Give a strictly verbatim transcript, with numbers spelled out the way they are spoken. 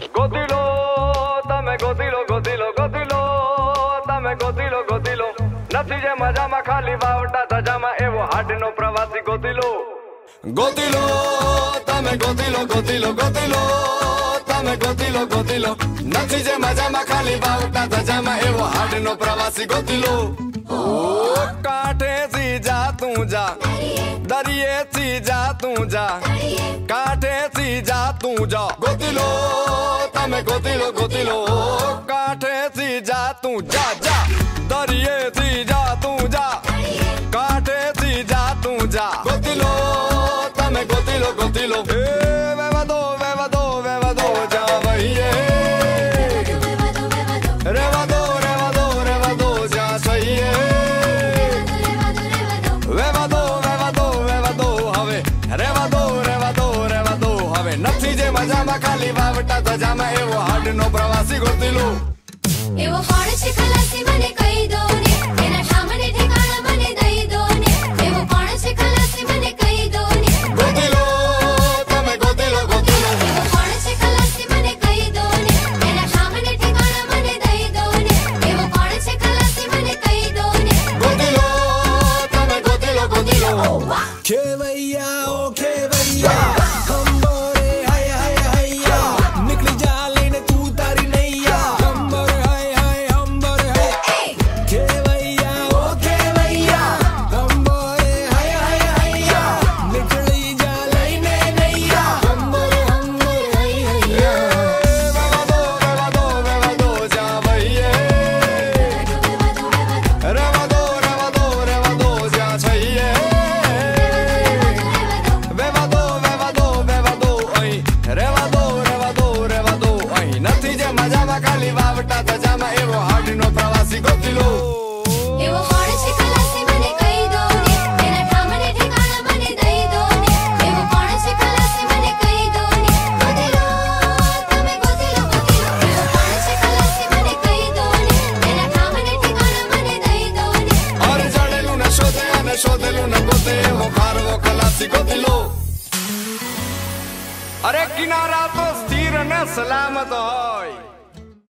ગોતીલો તમે ગોતીલો ગોતીલો ગોતીલો તમે ગોતીલો ગોતીલો નથી જે મજામાં ખાલી વાવટા ધજામાં એવો હાડનો પ્રવાસી ગોતીલો ગોતીલો તમે ગોતીલો ગોતીલો ગોતીલો તમે ગોતીલો ગોતીલો નથી જે મજામાં ખાલી વાવટા ધજામાં એવો હાડનો પ્રવાસી ગોતીલો ઓ કાંઠેથી જા તું જા દરિયેથી જા તું જા કાંઠેથી જા તું જા ગોતીલો તમે ગોતીલો ગોતીલો કાંઠેથી જા તું જા જા દરિયેથી જા તું જા કાંઠેથી જા તું જા ગોતીલો તમે ગોતીલો ગોતીલો એ વેવા દો વેવા દો વેવા દો જા વહીએ રેવા દો રેવા દો રેવા દો જા સહીએ વેવા દો વેવા દો વેવા દો હવે રેવા દો રેવા દો રેવા દો હવે નથી જે મજામાં ખાલી વાવટા ધજામાં એવો હાડનો પ્રવાસી ગોતીલો એવો કોણ છે ખલાસી મને કહી દો ને એના ઠામને ઠેકાણા મને દઈ દો ને એવો કોણ છે ખલાસી મને કહી દો ને ગોતીલો તમે ગોતીલો ગોતીલો એવો કોણ છે ખલાસી મને કહી દો ને એના ઠામને ઠેકાણા મને દઈ દો ને એવો કોણ છે ખલાસી મને કહી દો ને ગોતીલો તમે ગોતીલો ગોતીલો ખેવૈયા ઓ ખેવૈયા ખંબોરે હાય હાય હૈયા નીકળી જા લઈને તું તારી નૈયા ખંબોરે હાય હાય હંબોરે હાય ખેવૈયા ઓ ખેવૈયા ખંબોરે હાય હાય હૈયા નીકળી જા લઈને નૈયા ખંબોરે હંબોરે હાય હૈયા વેવા દો વેવા દો વેવા દો જા વહીએ રેવા દો રેવા દો રેવા દો જા છઈએ વેવા દો વેવા દો વેવા દો અહીં રેવા દો રેવા દો રેવા દો અહીં નથી જે મજામાં ખાલી વાવટા ધજામાં એવો હાડનો પ્રવાસી ગોતીલો એવો કોણ છે ખલાસી મને કહી દો ને એના ઠામને ઠેકાણા મને દઈ દો ને એવો કોણ છે ખલાસી મને કહી દો ને ગોતીલો તમે ગોતીલો ગોતીલો એવો કોણ છે ખલાસી મને કહી દો ને એના ઠામને ઠેકાણા મને દઈ દો ને ઓર જડેલું ને શોધે અને શોધેલું ને ગોતે એવો ખારવો ખલાસી ગોતીલો અરે કિનારા તો સ્થિર ને સલામત હોય